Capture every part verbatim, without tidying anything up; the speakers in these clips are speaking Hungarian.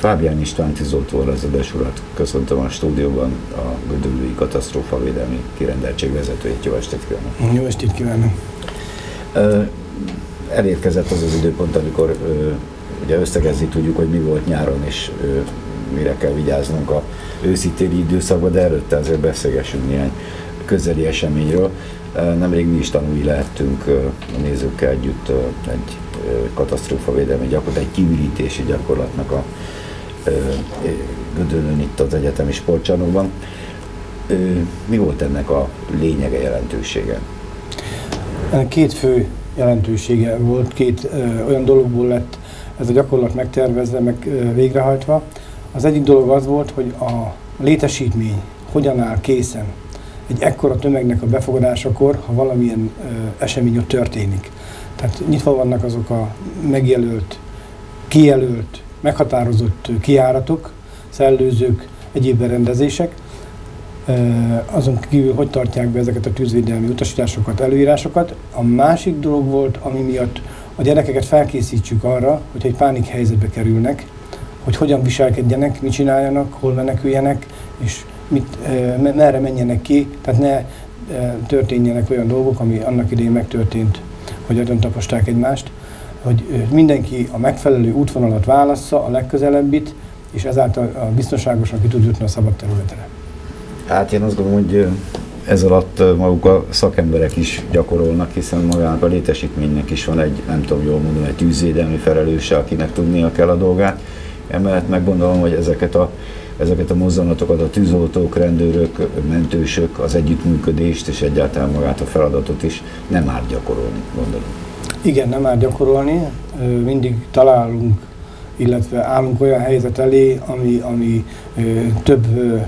Fábián István tűzoltó vezetés urat köszöntöm a stúdióban, a Gödöllői Katasztrófavédelmi Kirendeltség vezetőjét. Jó estét kívánok! Jó estét kívánok! Elérkezett az az időpont, amikor ugye összegezni tudjuk, hogy mi volt nyáron, és mire kell vigyáznunk a őszi-téli időszakban, de előtte azért beszélgessünk néhány közeli eseményről. Nemrég mi is tanulni lehettünk a nézőkkel együtt egy katasztrófavédelmi gyakorlat, egy kiürítési gyakorlatnak a Gödöllőn itt az egyetemi sportcsarnokban. Mi volt ennek a lényege, jelentősége? Két fő jelentősége volt, két ö, olyan dologból lett ez a gyakorlat megtervezve, meg ö, végrehajtva. Az egyik dolog az volt, hogy a létesítmény hogyan áll készen egy ekkora tömegnek a befogadásakor, ha valamilyen ö, esemény ott történik. Tehát nyitva vannak azok a megjelölt, kijelölt, meghatározott kijáratok, szellőzők, egyéb berendezések. Azon kívül, hogy tartják be ezeket a tűzvédelmi utasításokat, előírásokat. A másik dolog volt, ami miatt a gyerekeket felkészítsük arra, hogy egy pánik helyzetbe kerülnek, hogy hogyan viselkedjenek, mit csináljanak, hol meneküljenek, és mit, merre menjenek ki, tehát ne történjenek olyan dolgok, ami annak idején megtörtént, hogy nagyon taposták egymást, hogy mindenki a megfelelő útvonalat válassza, a legközelebbit, és ezáltal biztonságosan ki tud jutni a szabad területre. Hát én azt gondolom, hogy ez alatt maguk a szakemberek is gyakorolnak, hiszen magának a létesítménynek is van egy, nem tudom jól mondani, egy tűzvédelmi felelőse, akinek tudnia kell a dolgát. Emellett meg gondolom, hogy ezeket a, ezeket a mozzanatokat a tűzoltók, rendőrök, mentősök, az együttműködést és egyáltalán magát a feladatot is nem árt gyakorolni, gondolom. Igen, nem árt gyakorolni. Mindig találunk, illetve állunk olyan helyzet elé, ami, ami több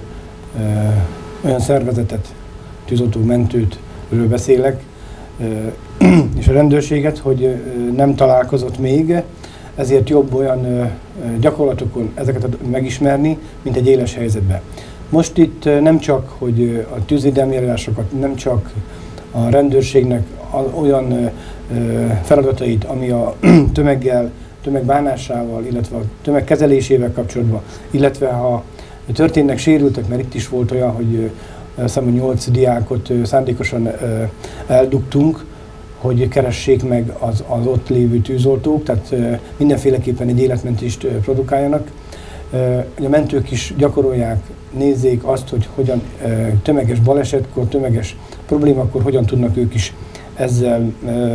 olyan szervezetet, tűzoltó, mentőt, ről beszélek, és a rendőrséget, hogy nem találkozott még, ezért jobb olyan gyakorlatokon ezeket megismerni, mint egy éles helyzetben. Most itt nem csak, hogy a tűzvédelmi előírásokat, nem csak a rendőrségnek olyan feladatait, ami a tömeggel, tömegbánásával, illetve a tömegkezelésével kapcsolatban, illetve ha történnek sérültek, mert itt is volt olyan, hogy azt hiszem, nyolc diákot szándékosan eldugtunk, hogy keressék meg az, az ott lévő tűzoltók, tehát mindenféleképpen egy életmentést produkáljanak. A mentők is gyakorolják, nézzék azt, hogy hogyan tömeges balesetkor, tömeges problémakor hogyan tudnak ők is ezzel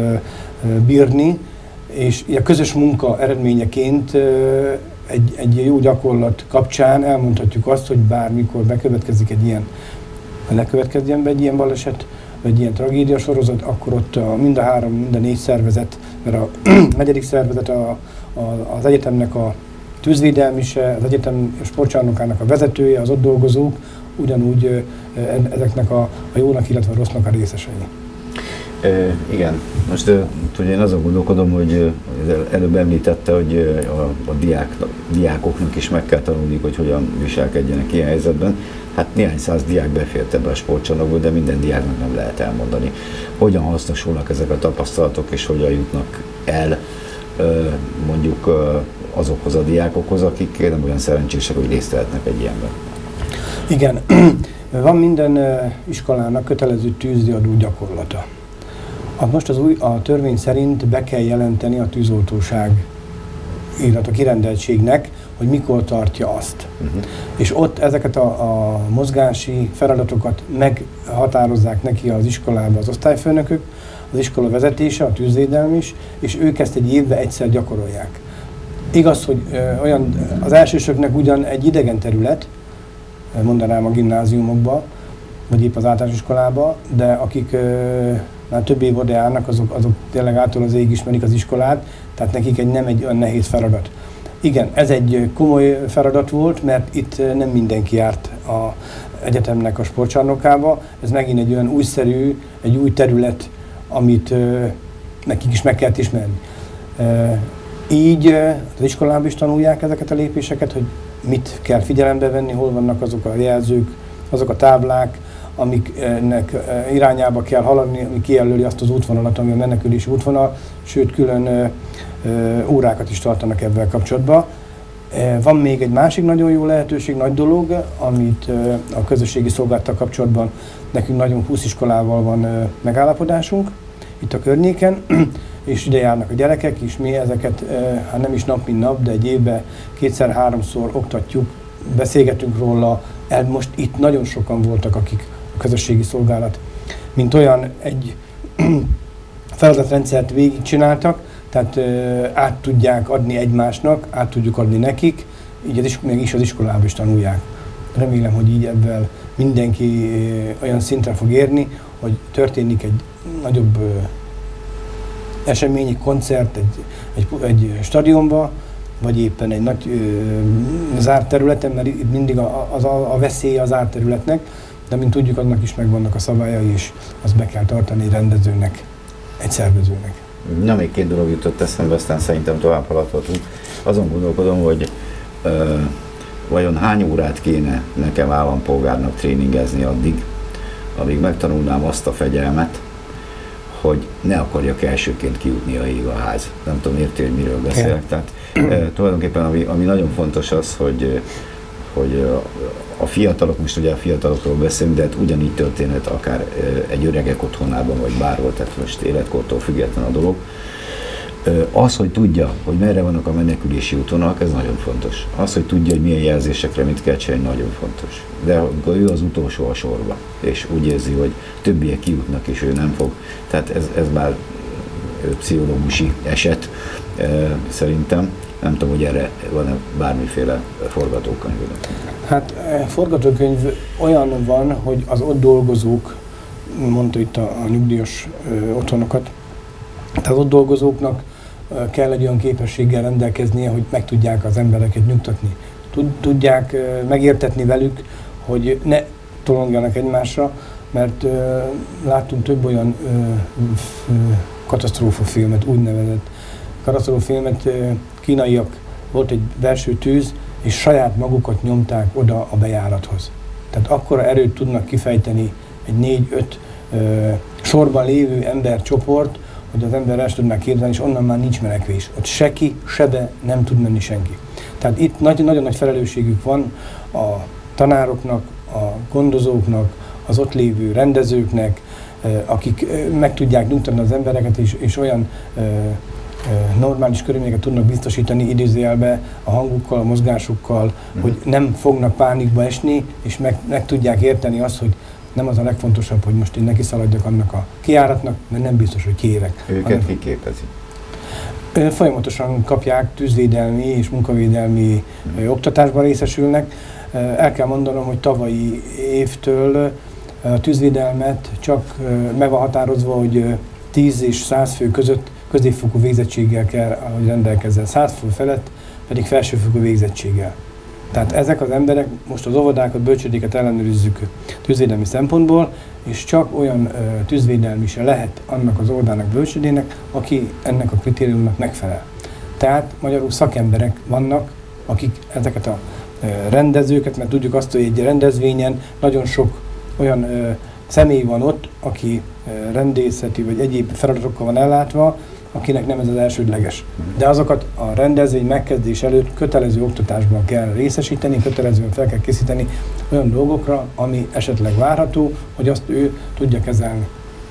bírni, és a közös munka eredményeként Egy, egy jó gyakorlat kapcsán elmondhatjuk azt, hogy bármikor bekövetkezik egy ilyen, ha ne következzen be egy ilyen baleset, vagy egy ilyen tragédia sorozat, akkor ott a, mind a három, mind a négy szervezet, mert a negyedik szervezet a, a, az egyetemnek a tűzvédelmise, az egyetem sportcsarnokának a vezetője, az ott dolgozók, ugyanúgy ezeknek a, a jónak, illetve a rossznak a részesei. E, igen, most ugye én azon gondolkodom, hogy előbb említette, hogy a, a diák, diákoknak is meg kell tanulni, hogy hogyan viselkedjenek ilyen helyzetben. Hát néhány száz diák befért ebbe a sportcsarnokba, de minden diáknak nem lehet elmondani. Hogyan hasznosulnak ezek a tapasztalatok, és hogyan jutnak el mondjuk azokhoz a diákokhoz, akik nem olyan szerencsések, hogy részt vehetnek egy ilyenben. Igen, van minden iskolának kötelező tűzriadó gyakorlata. Most az új, a törvény szerint be kell jelenteni a tűzoltóság, illetve a kirendeltségnek, hogy mikor tartja azt. Uh-huh. És ott ezeket a, a mozgási feladatokat meghatározzák neki az iskolába az osztályfőnökök, az iskola vezetése, a tűzvédelmi is, és ők ezt egy évben egyszer gyakorolják. Igaz, hogy ö, olyan, az elsősöknek ugyan egy idegen terület, mondanám a gimnáziumokba, vagy épp az általános iskolába, de akik ö, már több év oda járnak, azok, azok tényleg által az ég ismerik az iskolát, tehát nekik egy, nem egy olyan nehéz feladat. Igen, ez egy komoly feladat volt, mert itt nem mindenki járt az egyetemnek a sportcsarnokába. Ez megint egy olyan újszerű, egy új terület, amit ö, nekik is meg kellett ismerni. E, így az iskolában is tanulják ezeket a lépéseket, hogy mit kell figyelembe venni, hol vannak azok a jelzők, azok a táblák, amiknek irányába kell haladni, ami kijelöli azt az útvonalat, ami a menekülési útvonal, sőt külön ö, ö, órákat is tartanak ebben kapcsolatban. Van még egy másik nagyon jó lehetőség, nagy dolog, amit a közösségi szolgálattal kapcsolatban nekünk nagyon húsz iskolával van megállapodásunk itt a környéken, és ide járnak a gyerekek, és mi ezeket, hát nem is nap, mint nap, de egy évben kétszer-háromszor oktatjuk, beszélgetünk róla. El most itt nagyon sokan voltak, akik a közösségi szolgálat, mint olyan egy feladatrendszert végigcsináltak, tehát ö, át tudják adni egymásnak, át tudjuk adni nekik, így az, még is az iskolában is tanulják. Remélem, hogy így ebben mindenki ö, olyan szintre fog érni, hogy történik egy nagyobb ö, esemény, egy koncert egy, egy, egy stadionba, vagy éppen egy nagy ö, zárt területen, mert itt mindig a, a, a, a veszély az zárt területnek, de mint tudjuk, annak is megvannak a szabályai, és azt be kell tartani egy rendezőnek, egy szervezőnek. Na, még két dolog jutott eszembe, aztán szerintem tovább haladhatunk. Azon gondolkodom, hogy ö, vajon hány órát kéne nekem állampolgárnak tréningezni addig, amíg megtanulnám azt a fegyelmet, hogy ne akarjak elsőként kijutni a ég a ház. Nem tudom, érti, hogy miről beszélek. Tehát e, tulajdonképpen ami, ami nagyon fontos az, hogy, hogy a fiatalok, most ugye a fiatalokról beszélünk, de hát ugyanígy történhet akár egy öregek otthonában, vagy bárhol, tehát most életkortól független a dolog. Az, hogy tudja, hogy merre vannak a menekülési útvonalak, ez nagyon fontos. Az, hogy tudja, hogy milyen jelzésekre mit kell csinálni, nagyon fontos. De amikor ő az utolsó a sorba, és úgy érzi, hogy többiek kijutnak, és ő nem fog, tehát ez, ez már pszichológusi eset szerintem. Nem tudom, hogy erre van-e bármiféle forgatókönyv. Hát forgatókönyv olyan van, hogy az ott dolgozók, mondta itt a, a nyugdíjas ö, otthonokat, tehát az ott dolgozóknak ö, kell egy olyan képességgel rendelkeznie, hogy meg tudják az embereket nyugtatni. Tud, tudják ö, megértetni velük, hogy ne tolongjanak egymásra, mert ö, láttunk több olyan ö, ö, katasztrófafilmet, úgynevezett katasztrófafilmet, ö, kínaiak, volt egy belső tűz, és saját magukat nyomták oda a bejárathoz. Tehát akkora erőt tudnak kifejteni egy négy-öt sorban lévő embercsoport, hogy az ember el tudná képzelni, és onnan már nincs menekvés. Ott se ki, se be nem tud menni senki. Tehát itt nagy, nagyon nagy felelősségük van a tanároknak, a gondozóknak, az ott lévő rendezőknek, akik meg tudják nyugtatni az embereket, és, és olyan normális körülményeket tudnak biztosítani idézőjelbe a hangukkal, a mozgásukkal, mm. hogy nem fognak pánikba esni, és meg, meg tudják érteni azt, hogy nem az a legfontosabb, hogy most én neki szaladjak annak a kijáratnak, mert nem biztos, hogy kiérek. Őket ki képezi? Folyamatosan kapják, tűzvédelmi és munkavédelmi mm. oktatásban részesülnek. El kell mondanom, hogy tavalyi évtől a tűzvédelmet csak meg van határozva, hogy tíz és száz fő között középfokú végzettséggel kell, hogy rendelkezzen, száz fő felett pedig felsőfokú végzettséggel. Tehát ezek az emberek, most az óvodákat, bölcsődéket ellenőrizzük tűzvédelmi szempontból, és csak olyan ö, tűzvédelmi se lehet annak az óvodának, bölcsődének, aki ennek a kritériumnak megfelel. Tehát magyarul szakemberek vannak, akik ezeket a ö, rendezőket, mert tudjuk azt, hogy egy rendezvényen nagyon sok olyan ö, személy van ott, aki ö, rendészeti vagy egyéb feladatokkal van ellátva, akinek nem ez az elsődleges. De azokat a rendezvény megkezdés előtt kötelező oktatásban kell részesíteni, kötelezően fel kell készíteni olyan dolgokra, ami esetleg várható, hogy azt ő tudja kezelni.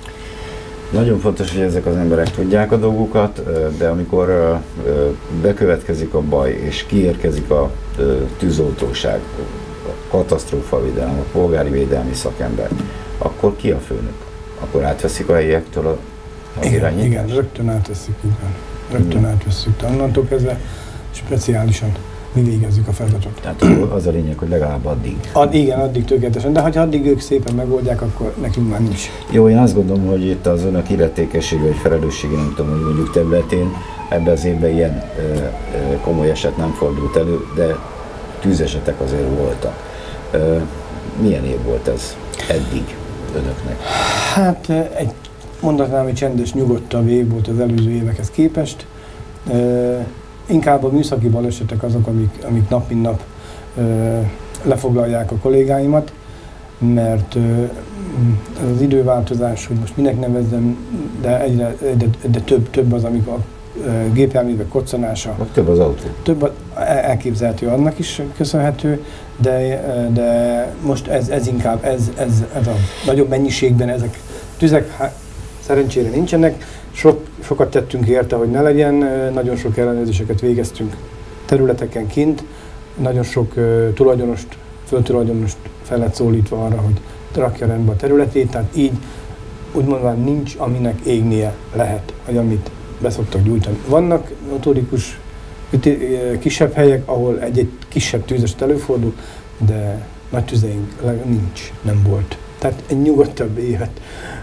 Nagyon fontos, hogy ezek az emberek tudják a dolgukat, de amikor bekövetkezik a baj, és kiérkezik a tűzoltóság, a katasztrófavédelem, a polgári védelmi szakember, akkor ki a főnök? Akkor átveszik a helyiektől a Igen, igen, rögtön átveszik, igen. Rögtön hmm. átveszik. Onnantól kezdve speciálisan mi végezzük a feladatot. Tehát az a lényeg, hogy legalább addig. Ad, igen, addig tökéletesen, de ha addig ők szépen megoldják, akkor nekünk már nincs. Jó, én azt gondolom, hogy itt az önök illetékessége vagy felelőssége, nem tudom, hogy mondjuk területén ebben az évben ilyen ö, ö, komoly eset nem fordult elő, de tűzesetek azért voltak. Ö, milyen év volt ez eddig önöknek? Hát egy mondatnám, hogy csendes, nyugodtabb év volt az előző évekhez képest. Uh, inkább a műszaki balesetek azok, amik, amik nap mint nap uh, lefoglalják a kollégáimat, mert uh, az időváltozás, hogy most minek nevezzem, de egyre, egyre, egyre több, több az, amikor gépjárművek koccanása. Több az autó. Több elképzelhető, annak is köszönhető, de, de most ez, ez inkább, ez, ez, ez a nagyobb mennyiségben ezek tüzek hát, szerencsére nincsenek. Sok, sokat tettünk érte, hogy ne legyen, nagyon sok ellenőrzéseket végeztünk területeken kint, nagyon sok uh, tulajdonost, földtulajdonost fel lett szólítva arra, hogy rakja rendbe a területét, tehát így úgymondva nincs, aminek égnie lehet, vagy amit beszoktak gyújtani. Vannak notórikus kisebb helyek, ahol egy-egy kisebb tűzest előfordul, de nagy tüzeink nincs, nem volt. Tehát egy nyugodtabb évet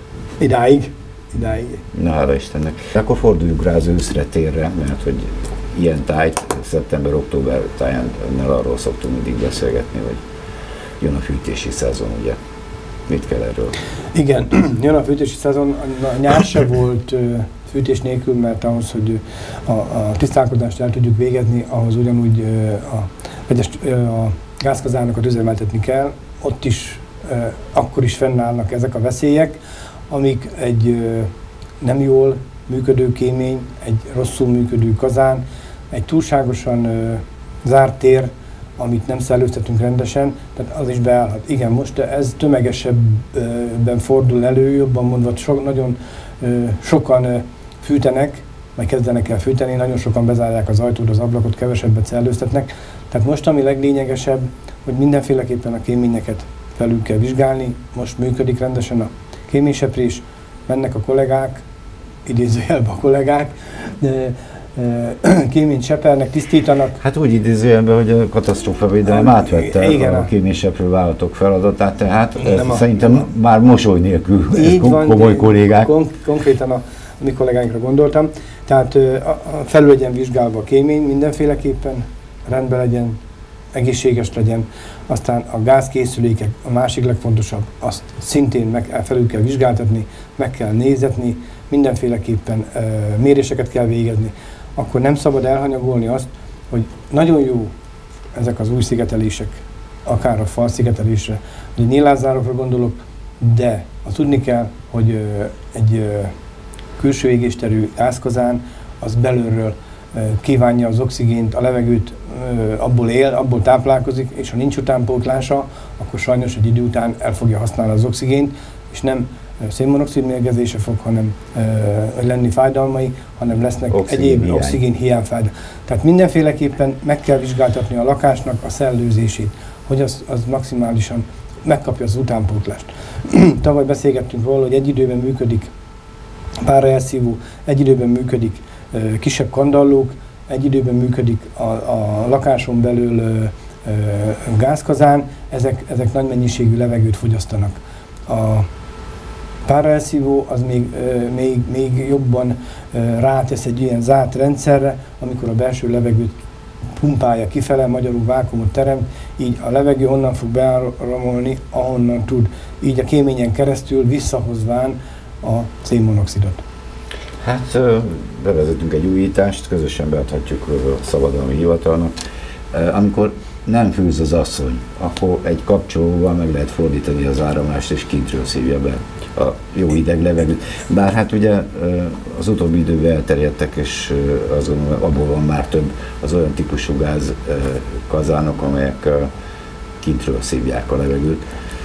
idáig. idáig. Na, hála Istennek. Akkor forduljunk rá az őszre, térre, mert hogy ilyen tájt, szeptember-október táján arról szoktunk mindig beszélgetni, hogy jön a fűtési szezon, ugye? Mit kell erről? Igen, jön a fűtési szezon, a nyár se volt fűtés nélkül, mert ahhoz, hogy a, a tisztálkodást el tudjuk végezni, ahhoz ugyanúgy a, a, a gázkazánokat üzemeltetni kell, ott is, akkor is fennállnak ezek a veszélyek, amik egy nem jól működő kémény, egy rosszul működő kazán, egy túlságosan zárt tér, amit nem szellőztetünk rendesen, tehát az is beállhat. Igen, most ez tömegesebben fordul elő, jobban mondva, so, nagyon sokan fűtenek, vagy kezdenek el fűteni, nagyon sokan bezárják az ajtót, az ablakot, kevesebbet szellőztetnek. Tehát most ami leglényegesebb, hogy mindenféleképpen a kéményeket felül kell vizsgálni, most működik rendesen a kéményseprés, mennek a kollégák, idézőjelben a kollégák, de kéményt sepernek, tisztítanak. Hát úgy idézőjelben, hogy a katasztrófavédelem átvette igen, a kéményseprő vállalatok feladatát, tehát nem szerintem a, már mosoly nélkül van, komoly kollégák. Kon konkrétan a, a mi kollégáinkra gondoltam. Tehát a, a felül legyen vizsgálva a kémény, mindenféleképpen rendben legyen, egészséges legyen. Aztán a gázkészülékek, a másik legfontosabb, azt szintén meg, felül kell vizsgáltatni, meg kell nézetni, mindenféleképpen e, méréseket kell végezni. Akkor nem szabad elhanyagolni azt, hogy nagyon jó ezek az új szigetelések, akár a fal szigetelésre, hogy nyílászárokra gondolok, de azt tudni kell, hogy e, egy e, külső égésterű gázkazán az belülről e, kívánja az oxigént, a levegőt, e, abból él, abból táplálkozik, és ha nincs utánpótlása, akkor sajnos egy idő után el fogja használni az oxigént, és nem szénmonoxid mérgezése fog hanem, e, lenni fájdalmai, hanem lesznek oxigén egyéb hiány. Oxigén hiányfájdalmak. Tehát mindenféleképpen meg kell vizsgáltatni a lakásnak a szellőzését, hogy az, az maximálisan megkapja az utánpótlást. Tavaly beszélgettünk róla, hogy egy időben működik páraelszívó, egy időben működik e, kisebb kandallók, egy időben működik a, a lakáson belül e, e, gázkazán, ezek, ezek nagy mennyiségű levegőt fogyasztanak. A páraelszívó az még, még, még jobban rátesz egy ilyen zárt rendszerre, amikor a belső levegőt pumpálja kifele, magyarul vákuumot teremt, így a levegő onnan fog beáramolni, ahonnan tud, így a kéményen keresztül visszahozván a szénmonoxidot. Hát bevezetünk egy újítást, közösen beadhatjuk a szabadalmi hivatalnak. Amikor nem fűz az asszony, akkor egy kapcsolóval meg lehet fordítani az áramlást, és kintről szívja be a jó hideg levegőt. Bár hát ugye az utóbbi időben elterjedtek, és azt gondolom, abból van már több az olyan típusú gázkazánok, amelyek kintről szívják a levegőt.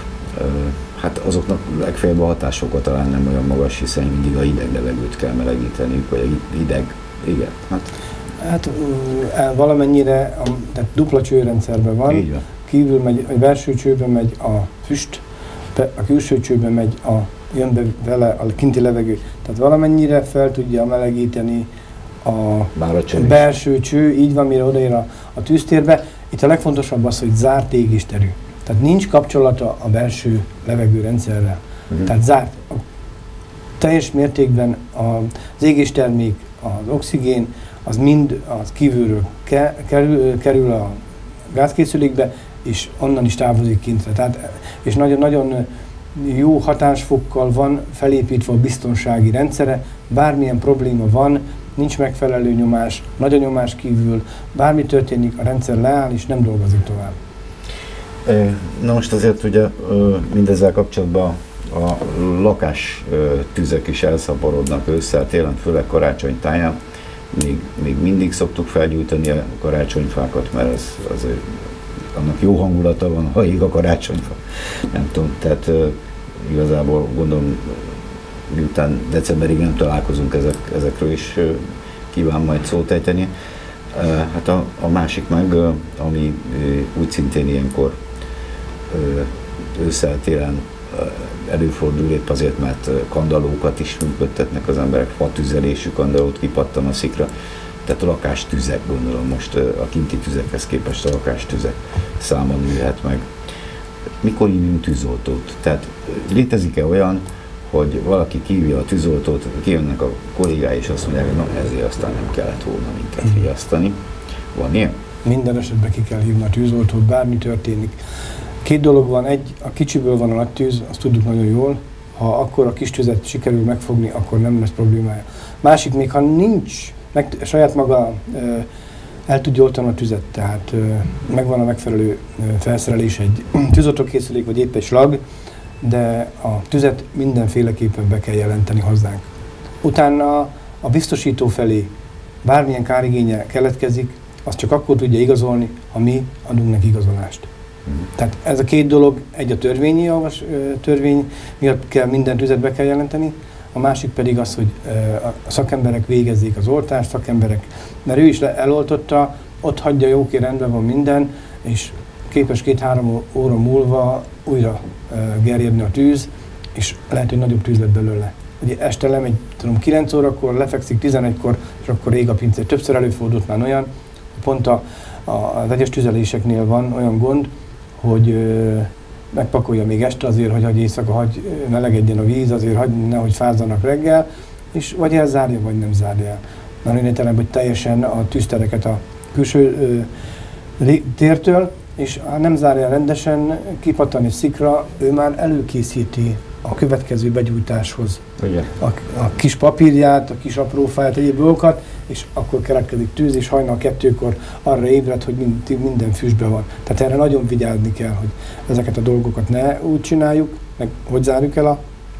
Hát azoknak legfeljebb a hatásokat talán nem olyan magas, hiszen mindig a hideg levegőt kell melegíteniük, vagy a hideg, igen. Hát, hát valamennyire a, tehát dupla csőrendszerben van, van. Kívül megy, a belső csőben megy a füst, a külső csőben megy a, jön be vele a kinti levegő. Tehát valamennyire fel tudja melegíteni a, a belső cső, így van, mire odaér a, a tűztérbe. Itt a legfontosabb az, hogy zárt égésterű. Tehát nincs kapcsolata a belső levegőrendszerrel. Uh-huh. Tehát zárt. A teljes mértékben az égéstermék, az oxigén, az mind az kívülről ke, kerül, kerül a gázkészülékbe, és onnan is távozik kintre. Tehát, és nagyon-nagyon jó hatásfokkal van felépítve a biztonsági rendszere, bármilyen probléma van, nincs megfelelő nyomás, nagy a nyomás kívül, bármi történik, a rendszer leáll és nem dolgozik tovább. Na most azért ugye mindezzel kapcsolatban a lakás tüzek is elszaporodnak ősszel, télen, főleg karácsony táján. még, még mindig szoktuk felgyújtani a karácsonyfákat, mert az, az, annak jó hangulata van, ha ég a karácsonyfa. Nem tudom, tehát uh, igazából gondolom, miután decemberig nem találkozunk, ezek, ezekről is uh, kíván majd szót ejteni. Uh, hát a, a másik meg, uh, ami uh, úgy szintén ilyenkor uh, ősszel, télen uh, előfordul, épp azért, mert kandallókat is működtetnek az emberek, fatüzelésű kandallót kipattan a szikra, tehát a lakástüzek, gondolom most a kinti tüzekhez képest a lakástüzek száma nőhet meg. Mikor hívjunk tűzoltót? Tehát létezik-e olyan, hogy valaki kívja a tűzoltót, kijönnek a kollégái és azt mondják, hogy na ezért aztán nem kellett volna minket riasztani. Van ilyen? Minden esetben ki kell hívni a tűzoltót, bármi történik. Két dolog van, egy, a kicsiből van a nagy tűz, azt tudjuk nagyon jól, ha akkor a kis tüzet sikerül megfogni, akkor nem lesz problémája. Másik, még ha nincs, meg, saját maga e, el tudja oltani a tüzet, tehát e, megvan a megfelelő e, felszerelés, egy tűzoltókészülék, vagy épp egy slag, de a tüzet mindenféleképpen be kell jelenteni hozzánk. Utána a biztosító felé bármilyen kárigénye keletkezik, azt csak akkor tudja igazolni, ha mi adunk neki igazolást. Tehát ez a két dolog, egy a törvényi javas, törvény miatt kell minden tüzet be kell jelenteni, a másik pedig az, hogy a szakemberek végezzék az oltást, szakemberek, mert ő is eloltotta, ott hagyja, jóké, rendben van minden, és képes két-három óra múlva újra gerjedni a tűz, és lehet, hogy nagyobb tűz lett belőle. Ugye este lemegy, tudom, kilenc órakor, lefekszik tizenegykor, és akkor rég a pincér. Többször előfordult már olyan, pont a, a vegyes tüzeléseknél van olyan gond, hogy ö, megpakolja még este azért, hogy hagy éjszaka, hagy melegedjen a víz, azért hagy, nehogy fázzanak reggel, és vagy elzárja, vagy nem zárja el. Már lényegtelen, hogy teljesen a tűztereket a külső ö, tértől, és ha nem zárja rendesen, kipattan egy szikra, ő már előkészíti a következő begyújtáshoz a, a kis papírját, a kis aprófáját, egyéb dolgokat, és akkor keletkezik tűz, és hajnal kettőkor arra ébred, hogy mind, minden füstben van. Tehát erre nagyon vigyázni kell, hogy ezeket a dolgokat ne úgy csináljuk, meg hogy zárjuk el a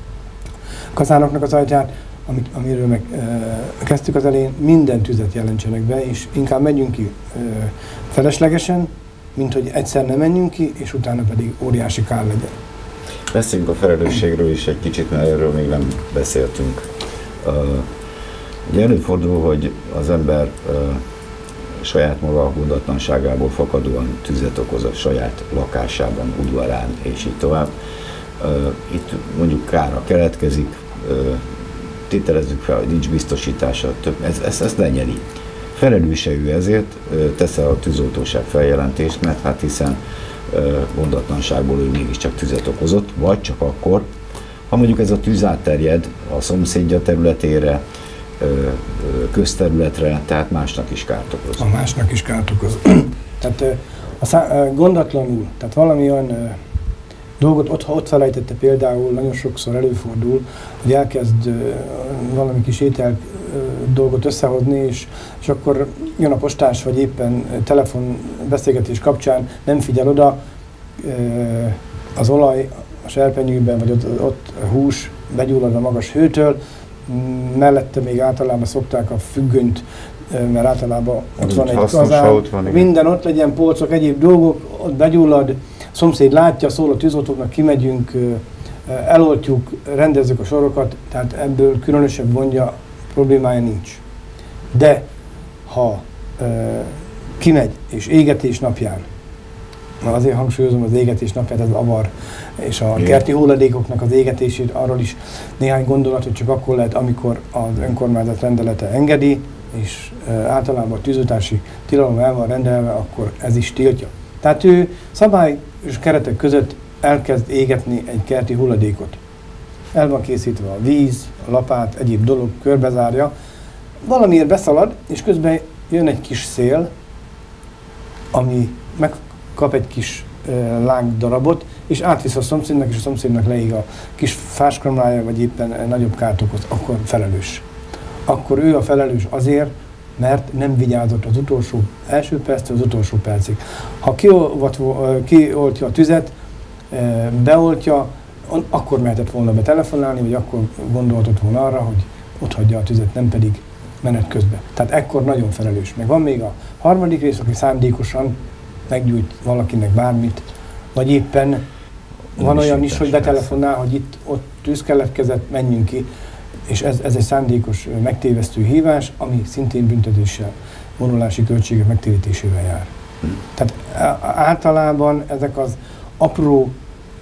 kazánoknak az ajtját, amit, amiről meg e, kezdtük az elején, minden tüzet jelentsenek be, és inkább megyünk ki e, feleslegesen, mint hogy egyszer nem menjünk ki, és utána pedig óriási kár legyen. Beszéljünk a felelősségről is egy kicsit, mert erről még nem beszéltünk. Uh, ugye előfordul, hogy az ember uh, saját maga gondatlanságából fakadóan tüzet okoz a saját lakásában, udvarán, és így tovább. Uh, itt mondjuk kára keletkezik, uh, tételezzük fel, hogy nincs biztosítása, több, ez, ez, ezt lenyeli. Felelőse ő ezért, uh, tesz-e a tűzoltóság feljelentést, mert hát hiszen gondatlanságból ő mégiscsak tüzet okozott, vagy csak akkor, ha mondjuk ez a tűz átterjed a szomszédja területére, közterületre, tehát másnak is kárt okoz. A másnak is kárt okoz. Tehát a szá- gondatlanul, tehát valami olyan dolgot ott, ha ott felejtette, például nagyon sokszor előfordul, hogy elkezd valami kis étel dolgot összehozni, és, és akkor jön a postás, vagy éppen telefonbeszélgetés kapcsán nem figyel oda, az olaj a serpenyőben, vagy ott, ott a hús begyullad a magas hőtől, mellette még általában szokták a függönyt, mert általában ott van egy kazán, minden ott legyen, polcok, egyéb dolgok, ott begyullad, szomszéd látja, szól a tűzoltóknak, kimegyünk, eloltjuk, rendezzük a sorokat, tehát ebből különösebb gondja, problémája nincs. De ha e, kimegy és égetés napján, na azért hangsúlyozom az égetés napját, ez avar, és a kerti hulladékoknak az égetését, arról is néhány gondolat, hogy csak akkor lehet, amikor az önkormányzat rendelete engedi, és e, általában a tűzoltási tilalom el van rendelve, akkor ez is tiltja. Tehát ő szabályos keretek között elkezd égetni egy kerti hulladékot. El van készítve a víz, a lapát, egyéb dolog, körbezárja. Valamiért beszalad, és közben jön egy kis szél, ami megkap egy kis e, lángdarabot, és átvisz a szomszédnak, és a szomszédnak leég a kis fáskromlája, vagy éppen e, nagyobb kárt okoz, akkor felelős. Akkor ő a felelős azért, mert nem vigyázott az utolsó első perctől az utolsó percig. Ha kioltja a tüzet, beoltja, akkor mehetett volna betelefonálni, vagy akkor gondolhatott volna arra, hogy ott hagyja a tüzet, nem pedig menet közben. Tehát ekkor nagyon felelős. Meg van még a harmadik rész, aki szándékosan meggyújt valakinek bármit, vagy éppen van olyan is, hogy betelefonál, hogy itt ott tűz keletkezett, menjünk ki, és ez, ez egy szándékos megtévesztő hívás, ami szintén büntetéssel, vonulási költségek megtérítésével jár. Hmm. Tehát általában ezek az apró,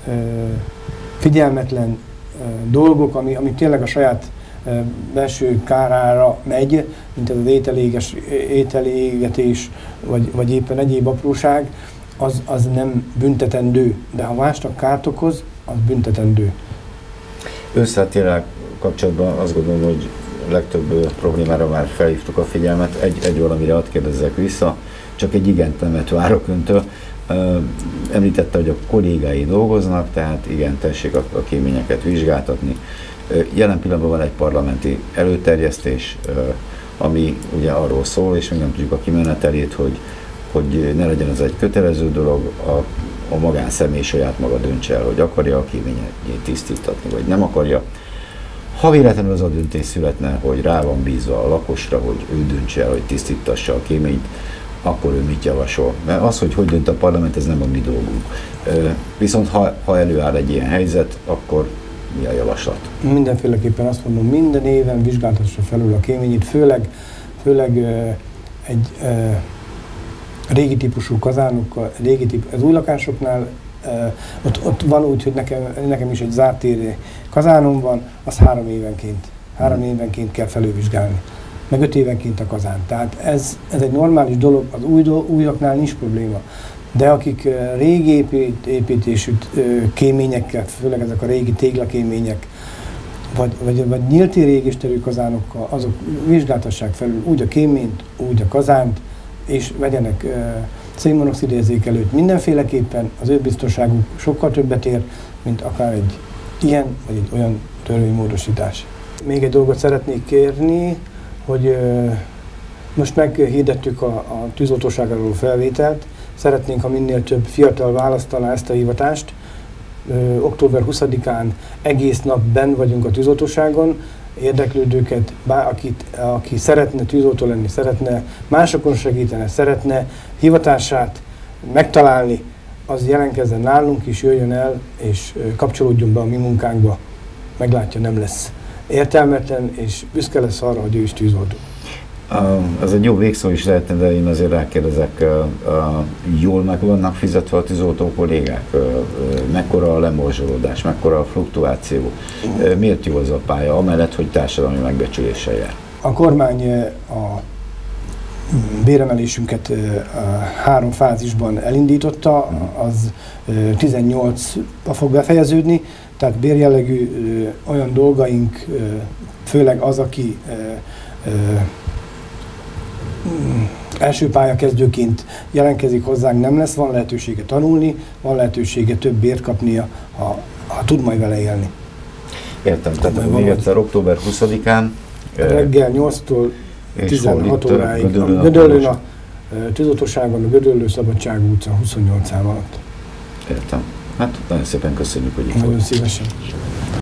figyelmetlen dolgok, ami, ami tényleg a saját belső kárára megy, mint ez az ételéges, ételégetés, vagy, vagy éppen egyéb apróság, az, az nem büntetendő, de ha másnak kárt okoz, az büntetendő. Összetérrel kapcsolatban azt gondolom, hogy legtöbb problémára már felhívtuk a figyelmet. Egy, egy valamire hadd kérdezzek vissza, csak egy igent nemet várok öntől. Említette, hogy a kollégái dolgoznak, tehát igen, tessék a, a kéményeket vizsgáltatni. Jelen pillanatban van egy parlamenti előterjesztés, ami ugye arról szól, és még nem tudjuk a kimenetelét, hogy, hogy ne legyen ez egy kötelező dolog, a, a magánszemély saját maga döntse el, hogy akarja a kéményét tisztítatni, vagy nem akarja. Ha véletlenül az a döntés születne, hogy rá van bízva a lakosra, hogy ő döntse el, hogy tisztítassa a kéményt, akkor ő mit javasol? Mert az, hogy hogy dönt a parlament, ez nem a mi dolgunk. Viszont ha, ha előáll egy ilyen helyzet, akkor mi a javaslat? Mindenféleképpen azt mondom, minden éven vizsgáltassa felül a kéményét, főleg, főleg egy régi típusú kazánokkal, régi típusú, az új lakásoknál ott, ott van úgy, hogy nekem, nekem is egy zárt téré kazánom van, az három évenként, három évenként kell felülvizsgálni, meg öt évenként a kazán. Tehát ez, ez egy normális dolog, az új, újaknál nincs probléma. De akik régi épít, építésű kéményekkel, főleg ezek a régi téglakémények, vagy, vagy, vagy nyílti régésterű kazánokkal, azok vizsgáltassák felül úgy a kéményt, úgy a kazánt, és vegyenek uh, szénmonoxid érzékelőt. Mindenféleképpen az ő biztonságuk sokkal többet ér, mint akár egy ilyen vagy egy olyan törvénymódosítás. Még egy dolgot szeretnék kérni, hogy uh, most meghirdettük a, a tűzoltóságról felvételt. Szeretnénk, ha minél több fiatal választaná ezt a hivatást. Ö, október huszadikán egész nap benn vagyunk a tűzoltóságon. Érdeklődőket, bár, akit, aki szeretne tűzoltó lenni, szeretne másokon segíteni, szeretne hivatását megtalálni, az jelentkezzen nálunk is, jöjjön el és kapcsolódjon be a mi munkánkba. Meglátja, nem lesz értelmetlen, és büszke lesz arra, hogy ő is tűzoltó. Uh, ez egy jó végszó is lehetne, de én azért rákérdezek, uh, uh, jól meg vannak fizetve a tűzoltó kollégák? Uh, uh, mekkora a lemorzsolódás, mekkora a fluktuáció? Uh, miért jó az a pálya, amellett, hogy társadalmi megbecsüléssel jár? A kormány a béremelésünket három fázisban elindította, az tizennyolcba fog befejeződni, tehát bérjellegű olyan dolgaink, főleg az, aki első pályakezdőként jelentkezik hozzánk, nem lesz, van lehetősége tanulni, van lehetősége több bért kapnia, ha, ha tud majd vele élni. Értem, tehát még egyszer október huszadikán reggel nyolctól tizenhat óráig a Gödöllőn, a tűzoltóságon, a Gödöllő Szabadság utca huszonnyolc szám alatt. Értem. Hát nagyon szépen köszönjük, hogy itt volt. Nagyon szívesen.